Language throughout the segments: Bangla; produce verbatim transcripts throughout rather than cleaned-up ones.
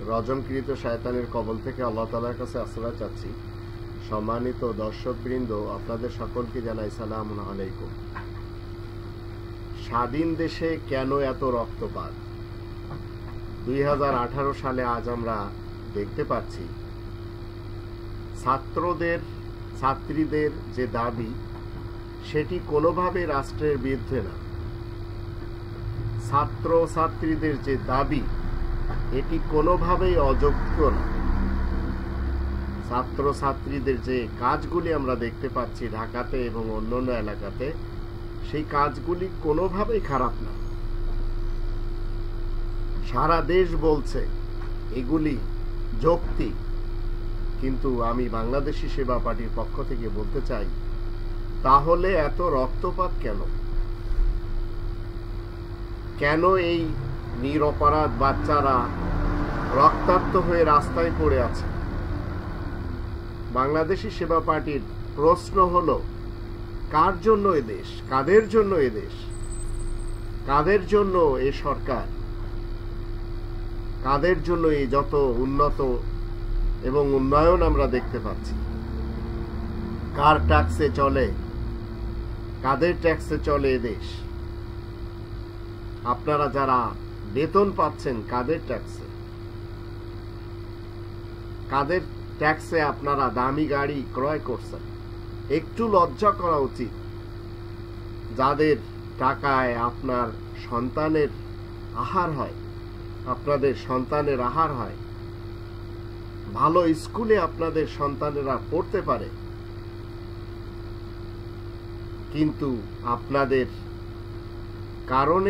রজমকৃত শয়তানের কবল থেকে আল্লাহ তাআলার কাছে আশ্রয় চাচ্ছি। সম্মানিত দর্শকবৃন্দ, আপনাদের সকলকে জানাই সালাম আলাইকুম। স্বাধীন দেশে কেন এত রক্তপাত? দুই হাজার আঠারো সালে আজ আমরা দেখতে পাচ্ছি ছাত্রদের ছাত্রীদের যে দাবি সেটি কোনোভাবে রাষ্ট্রের বিরুদ্ধে না। ছাত্র ছাত্রীদের যে দাবি এটি কোনোভাবেই অযোগ্য না। ছাত্র ছাত্রীদের যে কাজগুলি আমরা দেখতে পাচ্ছি ঢাকাতে এবং অন্যান্য এলাকাতে, সেই কাজগুলি কোনোভাবেই খারাপ না। সারা দেশ বলছে এগুলি যৌক্তিক, কিন্তু আমি বাংলাদেশি সেবা পার্টির পক্ষ থেকে বলতে চাই, তাহলে এত রক্তপাত কেন? কেন এই নিরপরাধ বাচ্চারা রক্তাক্ত হয়ে রাস্তায় পড়ে আছে? বাংলাদেশি সেবা পার্টির প্রশ্ন হলো, কার জন্য এ দেশ? কাদের জন্য এ দেশ? কাদের জন্য এ সরকার? কাদের জন্য এই যত উন্নত এবং উন্নয়ন আমরা দেখতে পাচ্ছি? কার ট্যাক্সে চলে? কাদের ট্যাক্সে চলে এ দেশ? আপনারা যারা বেতন পাচ্ছেন কাদের ট্যাক্সে? কাদের ট্যাক্সে আপনারা দামি গাড়ি ক্রয় করছেন? একটু লজ্জা করা উচিত। যাদের টাকায় আপনার সন্তানের আহার হয়, আপনাদের সন্তানের আহার হয়, ভালো স্কুলে আপনাদের সন্তানেরা পড়তে পারে, কিন্তু আপনাদের কারণে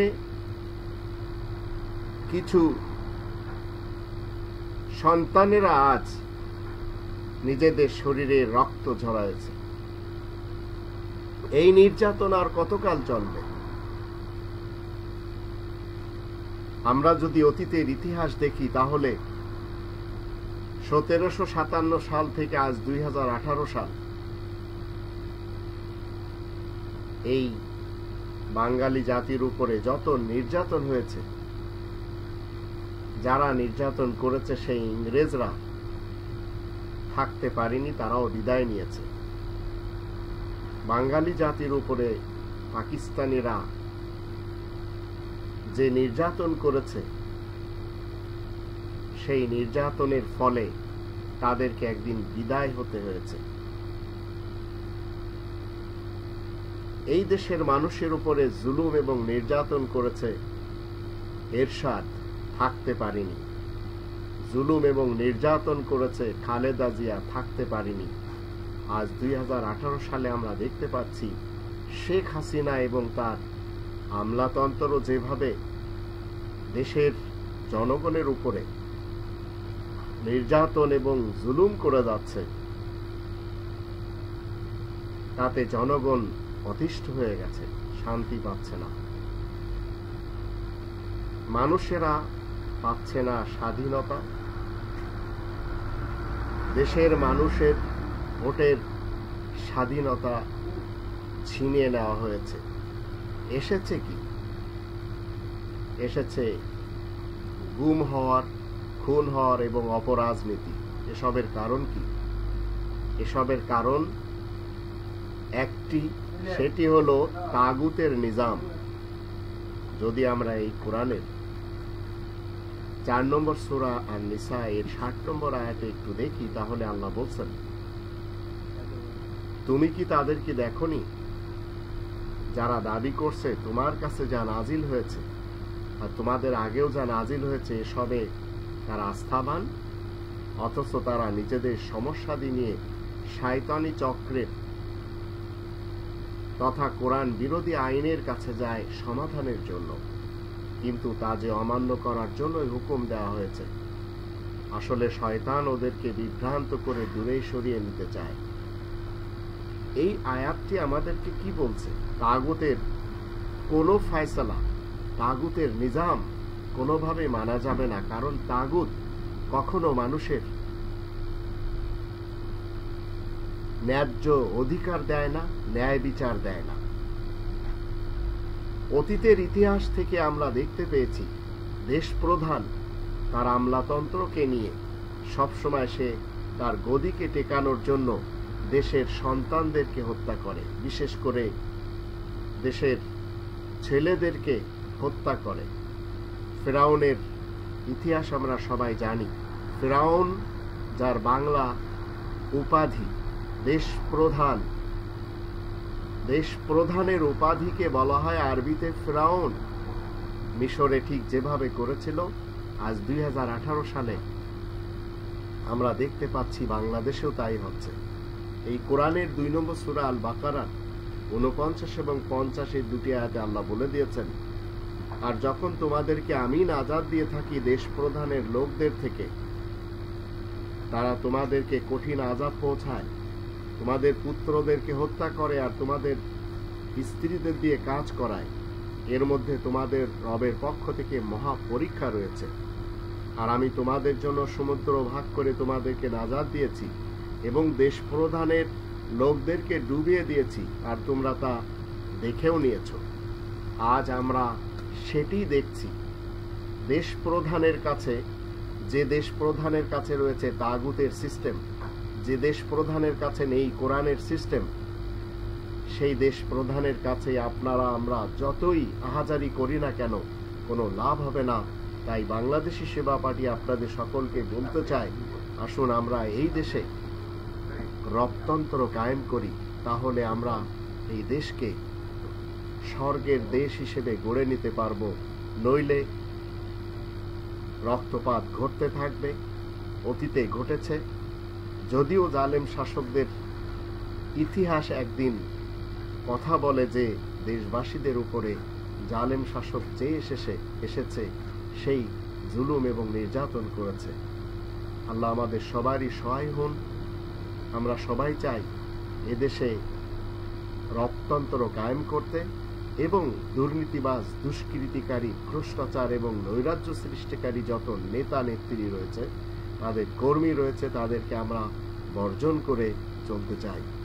কিছু সন্তানেরা আজ নিজেদের শরীরে রক্ত ঝরায়েছে। এই নির্যাতন আর কতকাল চলবে? আমরা যদি অতীতের ইতিহাস দেখি তাহলে সতেরোশো সাতান্ন সাল থেকে আজ দুই হাজার আঠারো সাল, এই বাঙালি জাতির উপরে যত নির্যাতন হয়েছে, যারা নির্যাতন করেছে সেই ইংরেজরা থাকতে পারেনি, তারাও বিদায় নিয়েছে। বাঙালি জাতির উপরে পাকিস্তানিরা যে নির্যাতন করেছে, সেই নির্যাতনের ফলে তাদেরকে একদিন বিদায় হতে হয়েছে। এই দেশের মানুষের উপরে জুলুম এবং নির্যাতন করেছে এরশাদ, থাকতে পারেনি। জুলুম এবং নির্যাতন করেছে খালেদা জিয়া, থাকতে পারেনি। আজ দুই হাজার আঠারো সালে আমরা দেখতে পাচ্ছি শেখ হাসিনা এবং তার আমলাতন্ত্র যেভাবে দেশের জনগণের উপরে নির্যাতন এবং জুলুম করে যাচ্ছে, তাতে জনগণ অতিষ্ঠ হয়ে গেছে, শান্তি পাচ্ছে না। মানুষেরা পাচ্ছে না স্বাধীনতা। দেশের মানুষের ভোটের স্বাধীনতা ছিনিয়ে নেওয়া হয়েছে। এসেছে কি? এসেছে গুম হওয়ার, খুন হওয়ার এবং অপরাজনীতি। এসবের কারণ কি? এসবের কারণ একটি, সেটি হলো তাগুতের নিজাম। যদি আমরা এই কোরআনের চার নম্বর সূরা আন-নিসা এর ষাট নম্বর আয়াতে একটু দেখি, তাহলে আল্লাহ বলছেন, তুমি কি তাদেরকে দেখোনি যারা দাবি করছে তোমার কাছে যা নাজিল হয়েছে আর তোমাদের আগেও যা নাজিল হয়েছে এসবে তারা আস্থাবান, অথচ তারা নিজেদের সমস্যাদি নিয়ে শয়তানি চক্রের তথা কোরআন বিরোধী আইনের কাছে যায় সমাধানের জন্য, কিন্তু তা যে অমান্য করার জন্যই হুকুম দেওয়া হয়েছে। আসলে শয়তান ওদেরকে বিভ্রান্ত করে দূরে সরিয়ে নিতে চায়। এই আয়াতটি আমাদেরকে কি বলছে? তাগুতের কোনো ফয়সালা, তাগুতের নিজাম কোনোভাবে মানা যাবে না, কারণ তাগুত কখনো মানুষের ন্যায্য অধিকার দেয় না, ন্যায় বিচার দেয় না। অতীতের ইতিহাস থেকে আমরা দেখতে পেয়েছি দেশ প্রধান তার আমলাতন্ত্রকে নিয়ে সবসময় সে তার গদিকে টেকানোর জন্য দেশের সন্তানদেরকে হত্যা করে, বিশেষ করে দেশের ছেলেদেরকে হত্যা করে। ফেরাউনের ইতিহাস আমরা সবাই জানি। ফেরাউন, যার বাংলা উপাধি দেশ প্রধান, দেশ প্রধানের উপাধিকে বলা হয় আরবিতে ফেরাউন। মিশরে ঠিক যেভাবে করেছিল, আজ দুই হাজার আঠারো সালে আমরা দেখতে পাচ্ছি বাংলাদেশেও তাই হচ্ছে। এই কোরআনের দুই নম্বর সূরা আল বাকারা উনপঞ্চাশ এবং পঞ্চাশের দুটি আয়াতে আল্লাহ বলে দিয়েছেন, আর যখন তোমাদেরকে আমি নাজাত দিয়ে থাকি দেশ প্রধানের লোকদের থেকে, তারা তোমাদেরকে কঠিন আযাব পৌঁছায়, তোমাদের পুত্রদেরকে হত্যা করে আর তোমাদের স্ত্রীদের দিয়ে কাজ করায়, এর মধ্যে তোমাদের রবের পক্ষ থেকে মহা পরীক্ষা রয়েছে। আর আমি তোমাদের জন্য সমুদ্র ভাগ করে তোমাদেরকে নাজাত দিয়েছি এবং দেশ প্রধানের লোকদেরকে ডুবিয়ে দিয়েছি, আর তোমরা তা দেখেও নিয়েছ। আজ আমরা সেটি দেখছি। দেশ প্রধানের কাছে, যে দেশ প্রধানের কাছে রয়েছে তাগুতের সিস্টেম, যে দেশ প্রধানের কাছে নেই কোরআনের সিস্টেম, সেই দেশ প্রধানের কাছে আপনারা আমরা যতই আহাজারি করি না কেন কোনো লাভ হবে না। তাই বাংলাদেশি সেবা পার্টি আপনাদের সকলকে বলতে চায়, আসুন আমরা এই দেশে রবতন্ত্র কায়েম করি, তাহলে আমরা এই দেশকে স্বর্গের দেশ হিসেবে গড়ে নিতে পারবো। নইলে রক্তপাত ঘটতে থাকবে, অতীতে ঘটেছে। যদিও জালেম শাসকদের ইতিহাস একদিন কথা বলে যে দেশবাসীদের উপরে জালেম শাসক যে এসেছে এসেছে সেই জুলুম এবং নির্যাতন করেছে। আল্লাহ আমাদের সবারই সহায় হন। আমরা সবাই চাই এদেশে রবতন্ত্র কায়েম করতে এবং দুর্নীতিবাজ, দুষ্কৃতিকারী, ভ্রষ্টাচার এবং নৈরাজ্য সৃষ্টিকারী যত নেতা নেত্রী রয়েছে, তাদের কর্মী রয়েছে, তাদেরকে আমরা বর্জন করে চলতে চাই।